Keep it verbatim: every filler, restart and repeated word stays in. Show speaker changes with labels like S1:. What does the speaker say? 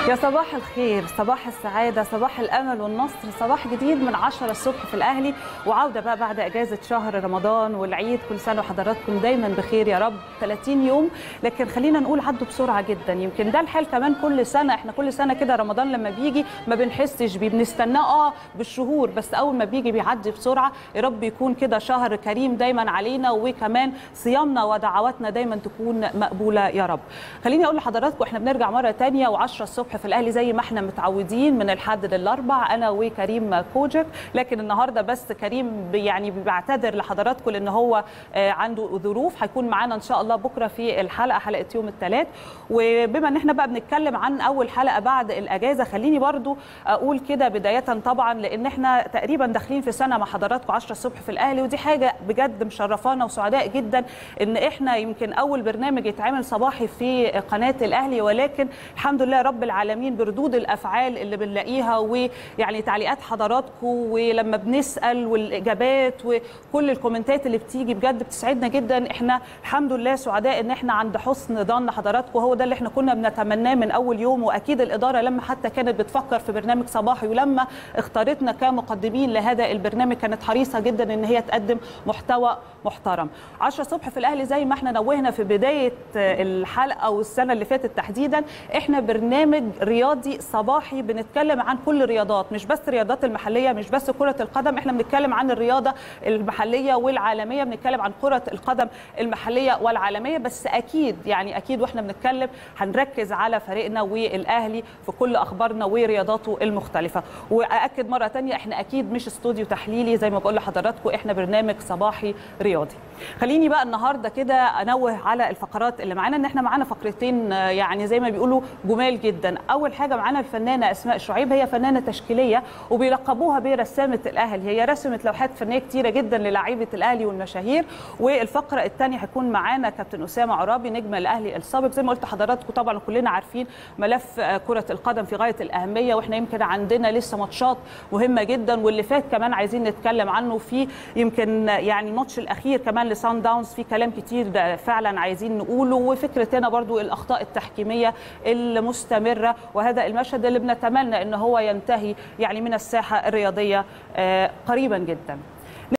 S1: يا صباح الخير، صباح السعادة، صباح الأمل والنصر، صباح جديد من عشرة الصبح في الأهلي، وعودة بقى بعد أجازة شهر رمضان والعيد. كل سنة وحضراتكم دايما بخير يا رب. ثلاثين يوم، لكن خلينا نقول عدوا بسرعة جدا. يمكن ده الحال كمان كل سنة، احنا كل سنة كده رمضان لما بيجي ما بنحسش بيه، بنستناه اه بالشهور، بس أول ما بيجي بيعدي بسرعة. يا رب يكون كده شهر كريم دايما علينا، وكمان صيامنا ودعواتنا دايما تكون مقبولة يا رب. خليني أقول لحضراتكم احنا بنرجع مرة تانية وعشرة الصبح في الأهلي زي ما احنا متعودين من الحد للأربع، أنا وكريم كوجك. لكن النهارده بس كريم يعني بيعتذر لحضراتكم لأن هو عنده ظروف، هيكون معانا إن شاء الله بكرة في الحلقة، حلقة يوم الثلاث. وبما إن احنا بقى بنتكلم عن أول حلقة بعد الأجازة، خليني برضو أقول كده بداية طبعا، لأن احنا تقريبا داخلين في سنة مع حضراتكم عشرة الصبح في الأهلي، ودي حاجة بجد مشرفانا وسعداء جدا إن احنا يمكن أول برنامج يتعمل صباحي في قناة الأهلي، ولكن الحمد لله رب العالمين بردود الافعال اللي بنلاقيها ويعني تعليقات حضراتكم ولما بنسال والاجابات وكل الكومنتات اللي بتيجي بجد بتسعدنا جدا. احنا الحمد لله سعداء ان احنا عند حسن ظن حضراتكم، هو ده اللي احنا كنا بنتمناه من اول يوم. واكيد الاداره لما حتى كانت بتفكر في برنامج صباحي ولما اختارتنا كمقدمين لهذا البرنامج كانت حريصه جدا ان هي تقدم محتوى محترم. عشرة الصبح في الاهلي زي ما احنا نوهنا في بدايه الحلقه والسنه اللي فاتت تحديدا، احنا برنامج رياضي صباحي بنتكلم عن كل الرياضات، مش بس الرياضات المحليه، مش بس كره القدم، احنا بنتكلم عن الرياضه المحليه والعالميه، بنتكلم عن كره القدم المحليه والعالميه. بس اكيد يعني اكيد واحنا بنتكلم هنركز على فريقنا والاهلي في كل اخبارنا ورياضاته المختلفه. واكد مره ثانيه احنا اكيد مش استوديو تحليلي زي ما بقول لحضراتكم، احنا برنامج صباحي رياضي. خليني بقى النهارده كده انوه على الفقرات اللي معانا، ان احنا معانا فقرتين يعني زي ما بيقولوا جمال جدا. اول حاجه معانا الفنانه اسماء شعيب، هي فنانه تشكيليه وبيلقبوها برسامه الاهلي، هي رسمت لوحات فنيه كتيره جدا للاعيبه الاهلي والمشاهير. والفقره الثانيه هيكون معانا كابتن اسامه عرابي نجم الاهلي السابق. زي ما قلت لحضراتكم طبعا كلنا عارفين ملف كره القدم في غايه الاهميه، واحنا يمكن عندنا لسه ماتشات مهمه جدا، واللي فات كمان عايزين نتكلم عنه. في يمكن يعني الماتش الاخير كمان لسان داونز في كلام كتير فعلا عايزين نقوله، وفكره هنا برضو الاخطاء التحكيميه المستمره، وهذا المشهد اللي بنتمنى ان هو ينتهي يعني من الساحه الرياضيه قريبا جدا.